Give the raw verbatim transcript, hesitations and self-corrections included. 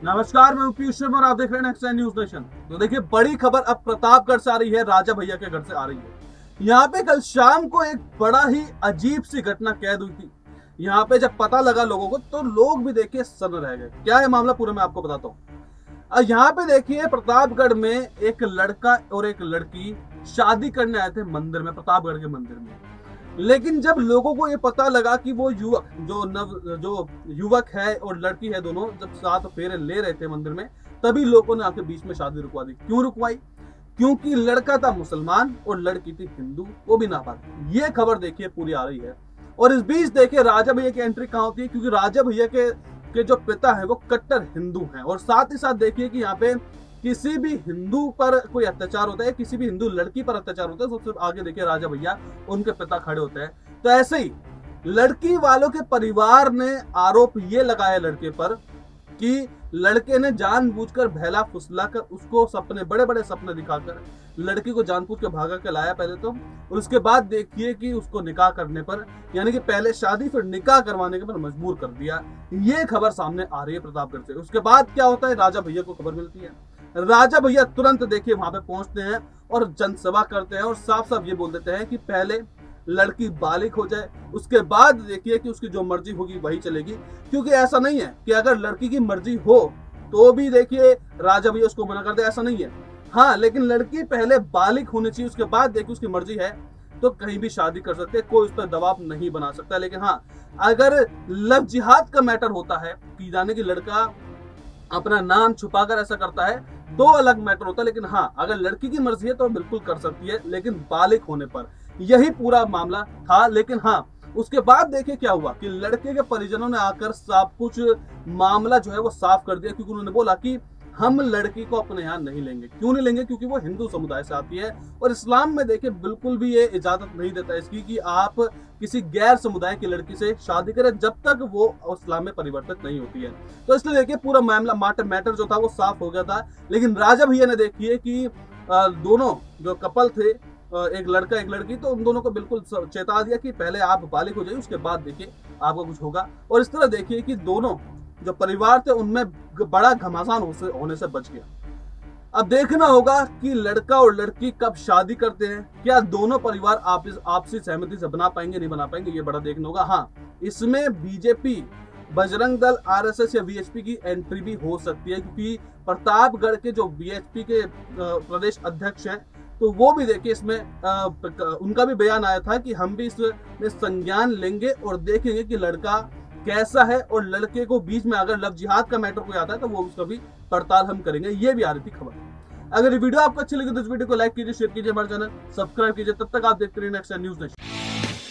नमस्कार, मैं पीयूष शर्मा और आप देख रहे हैं नेक्स्ट न्यूज नेशन। तो देखिए, बड़ी खबर अब प्रतापगढ़ से आ रही है, राजा भैया के घर से आ रही है। यहाँ पे कल शाम को एक बड़ा ही अजीब सी घटना कैद हुई थी। यहाँ पे जब पता लगा लोगों को तो लोग भी देखिए सन्न रह गए। क्या है मामला पूरा मैं आपको बताता हूँ। यहाँ पे देखिए, प्रतापगढ़ में एक लड़का और एक लड़की शादी करने आए थे मंदिर में, प्रतापगढ़ के मंदिर में। लेकिन जब लोगों को ये पता लगा कि वो युवक जो नव जो युवक है और लड़की है, दोनों जब साथ फेरे ले रहे थे मंदिर में, तभी लोगों ने आके बीच में शादी रुकवा दी। क्यों रुकवाई? क्योंकि लड़का था मुसलमान और लड़की थी हिंदू, वो भी नापाक। ये खबर देखिए पूरी आ रही है। और इस बीच देखिए राजा भैया की एंट्री कहाँ होती है, क्योंकि राजा भैया के के जो पिता है वो कट्टर हिंदू हैं। और साथ ही साथ देखिए कि यहाँ पे किसी भी हिंदू पर कोई अत्याचार होता है, किसी भी हिंदू लड़की पर अत्याचार होता है, सबसे आगे देखिए राजा भैया उनके पिता खड़े होते हैं। तो ऐसे ही लड़की वालों के परिवार ने आरोप ये लगाया लड़के पर कि लड़के ने जानबूझकर बहला फुसलाकर उसको सपने, बड़े बड़े सपने दिखाकर लड़की को जानबूझ के भागा के लाया पहले तो, और उसके बाद देखिए कि उसको निकाह करने पर, यानी कि पहले शादी फिर निकाह करवाने के पर मजबूर कर दिया। ये खबर सामने आ रही है प्रतापगढ़ से। उसके बाद क्या होता है, राजा भैया को खबर मिलती है। राजा भैया तुरंत देखिए वहां पे पहुंचते हैं और जनसभा करते हैं और साफ साफ ये बोल देते हैं कि पहले लड़की बालिग हो जाए, उसके बाद देखिए कि उसकी जो मर्जी होगी वही चलेगी। क्योंकि ऐसा नहीं है कि अगर लड़की की मर्जी हो तो भी देखिए राजा भैया उसको मना कर दे, ऐसा नहीं है। हाँ, लेकिन लड़की पहले बालिग होनी चाहिए, उसके बाद देखिए उसकी मर्जी है तो कहीं भी शादी कर सकते हैं, कोई उस पर दबाव नहीं बना सकता। लेकिन हाँ, अगर लव जिहाद का मैटर होता है कि जाने की लड़का अपना नाम छुपाकर ऐसा करता है, दो अलग मैटर होता है। लेकिन हाँ, अगर लड़की की मर्जी है तो बिल्कुल कर सकती है, लेकिन बालिग होने पर। यही पूरा मामला था। लेकिन हाँ, उसके बाद देखिए क्या हुआ कि लड़के के परिजनों ने आकर सब कुछ मामला जो है वो साफ कर दिया। क्योंकि उन्होंने बोला कि हम लड़की को अपने यहाँ नहीं लेंगे। क्यों नहीं लेंगे? क्योंकि वो हिंदू समुदाय से आती है और इस्लाम में देखिए बिल्कुल भी ये इजाजत नहीं देता इसकी कि आप किसी गैर समुदाय की लड़की से शादी करें जब तक वो इस्लाम में परिवर्तित नहीं होती है। तो इसलिए देखिए पूरा मामला मैटर मैटर जो था वो साफ हो गया था। लेकिन राजा भैया ने देखिए कि दोनों जो कपल थे, एक लड़का एक लड़की, तो उन दोनों को बिल्कुल चेता दिया कि पहले आप बालिग हो जाइए, उसके बाद देखिए आपको कुछ होगा। और इस तरह देखिए कि दोनों जो परिवार थे उनमें बड़ा घमासान होने से बच गया। अब देखना होगा कि लड़का और लड़की कब शादी करते हैं, क्या दोनों परिवार आपस आपसी सहमति से बना पाएंगे नहीं बना पाएंगे, ये बड़ा देखना होगा। हाँ, इसमें बीजेपी, बजरंग दल, आरएसएस या वीएचपी की एंट्री भी हो सकती है। क्योंकि प्रतापगढ़ के जो बीएचपी के प्रदेश अध्यक्ष हैं तो वो भी देखिए इसमें आ, उनका भी बयान आया था कि हम भी इसमें संज्ञान लेंगे और देखेंगे कि लड़का कैसा है, और लड़के को बीच में अगर लव जिहाद का मैटर कोई आता है तो वो उसका भी पड़ताल हम करेंगे। ये भी आ रही थी खबर। अगर ये वीडियो आपको अच्छी लगी तो इस वीडियो को लाइक कीजिए, शेयर कीजिए, हमारे चैनल सब्सक्राइब कीजिए। तब तक आप देखते रहिए नेक्स्ट न्यूज नेशन।